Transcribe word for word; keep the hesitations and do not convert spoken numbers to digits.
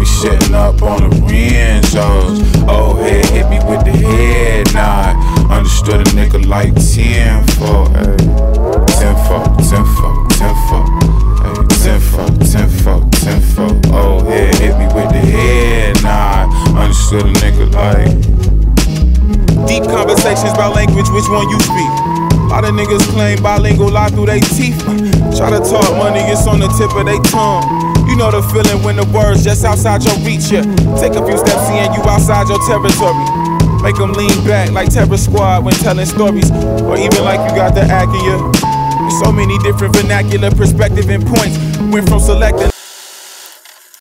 be shitting up on the Renzos. Oh, head hit me with the head nod. Understood a nigga like ten for, ayy. ten for, ten for, ten for, ayy. ten for, ten for, ten for. Oh, head hit me with the head nod. Understood a nigga like. Deep conversations about language, which one you speak? A lot of niggas claim bilingual lie through they teeth. Try to talk money, it's on the tip of they tongue. You know the feeling when the words just outside your reach, yeah. Take a few steps in, you outside your territory. Make them lean back like Terror Squad when telling stories. Or even like you got the act in you. There's so many different vernacular perspective and points. Went from selecting